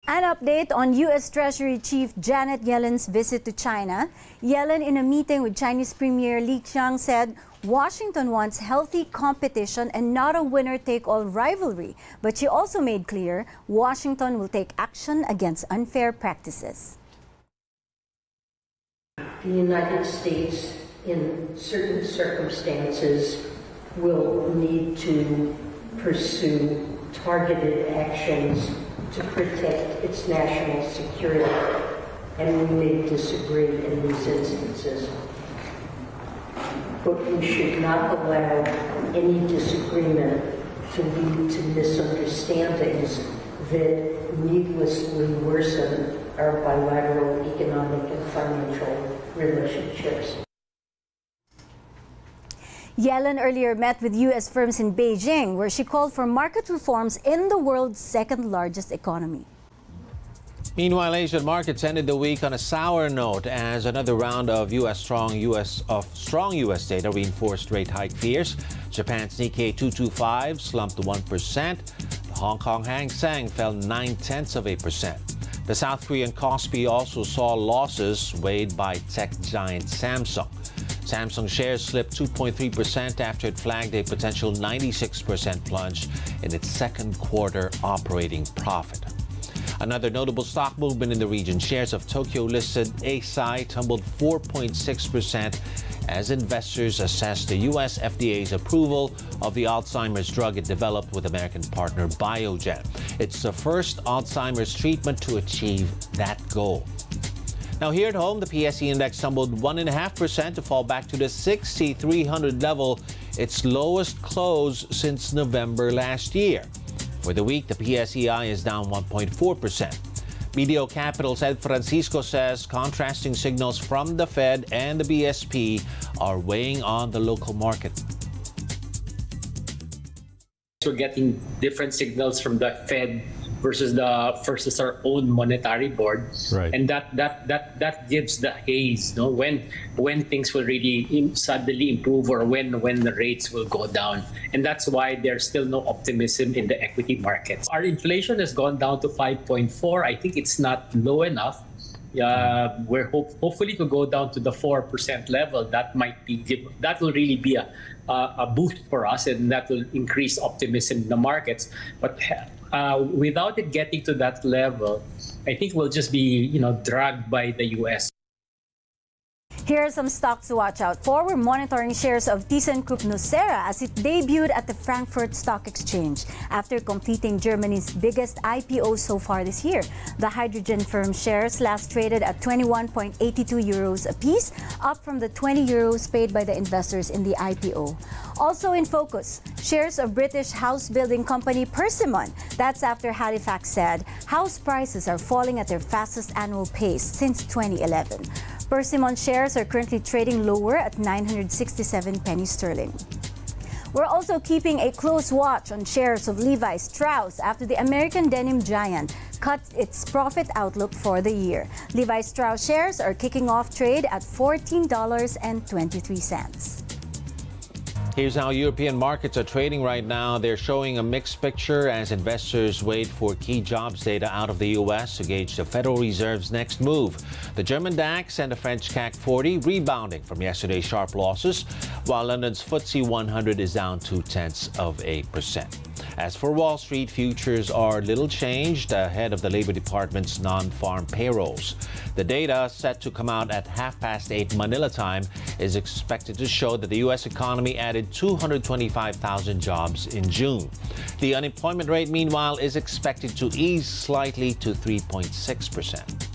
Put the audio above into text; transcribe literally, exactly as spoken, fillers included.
An update on U S Treasury Chief Janet Yellen's visit to China. Yellen, in a meeting with Chinese Premier Li Qiang, said Washington wants healthy competition and not a winner-take-all rivalry. But she also made clear Washington will take action against unfair practices. The United States, in certain circumstances, will need to pursue targeted actions to protect its national security, and we may disagree in these instances. But we should not allow any disagreement to lead to misunderstandings that needlessly worsen our bilateral economic and financial relationships. Yellen earlier met with U S firms in Beijing, where she called for market reforms in the world's second-largest economy. Meanwhile, Asian markets ended the week on a sour note as another round of U S strong U S of strong U S data reinforced rate hike fears. Japan's Nikkei two twenty-five slumped to one percent. The Hong Kong Hang Seng fell nine tenths of a percent. The South Korean Kospi also saw losses weighed by tech giant Samsung. Samsung shares slipped two point three percent after it flagged a potential ninety-six percent plunge in its second quarter operating profit. Another notable stock movement in the region. Shares of Tokyo-listed Eisai tumbled four point six percent as investors assess the U S F D A's approval of the Alzheimer's drug it developed with American partner Biogen. It's the first Alzheimer's treatment to achieve that goal. Now, here at home, the P S E index tumbled one point five percent to fall back to the sixty-three hundred level, its lowest close since November last year. For the week, the P S E I is down one point four percent. BDO Capital's Ed Francisco says contrasting signals from the Fed and the B S P are weighing on the local market. We're getting different signals from the Fed versus the versus our own monetary board, right. And that that that that gives the haze, no, when when things will really im- suddenly improve or when when the rates will go down, and that's why there's still no optimism in the equity markets. Our inflation has gone down to five point four. I think it's not low enough. Uh, we're hope, hopefully to go down to the four percent level. That might be give, that will really be a uh, a boost for us, and that will increase optimism in the markets. But Uh, without it getting to that level, I think we'll just be, you know, dragged by the U S. Here are some stocks to watch out for. We're monitoring shares of ThyssenKrupp Nucera as it debuted at the Frankfurt Stock Exchange after completing Germany's biggest I P O so far this year. The hydrogen firm shares last traded at twenty-one point eight two euros apiece, up from the twenty euros paid by the investors in the I P O. Also in focus, shares of British house building company Persimmon. That's after Halifax said house prices are falling at their fastest annual pace since twenty eleven. Persimmon shares are currently trading lower at nine hundred sixty-seven pennies sterling. We're also keeping a close watch on shares of Levi Strauss after the American denim giant cut its profit outlook for the year. Levi Strauss shares are kicking off trade at fourteen dollars and twenty-three cents. Here's how European markets are trading right now. They're showing a mixed picture as investors wait for key jobs data out of the U S to gauge the Federal Reserve's next move. The German DAX and the French C A C forty rebounding from yesterday's sharp losses, while London's F T S E one hundred is down two tenths of a percent. As for Wall Street, futures are little changed ahead of the Labor Department's non-farm payrolls. The data, set to come out at half past eight Manila time, is expected to show that the U S economy added two hundred twenty-five thousand jobs in June. The unemployment rate, meanwhile, is expected to ease slightly to three point six percent.